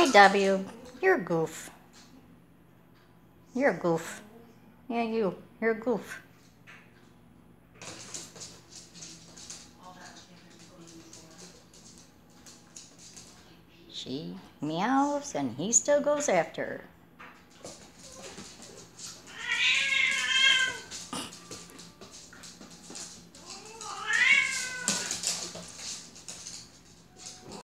W, you're a goof. You're a goof. Yeah, you're a goof. She meows and he still goes after her.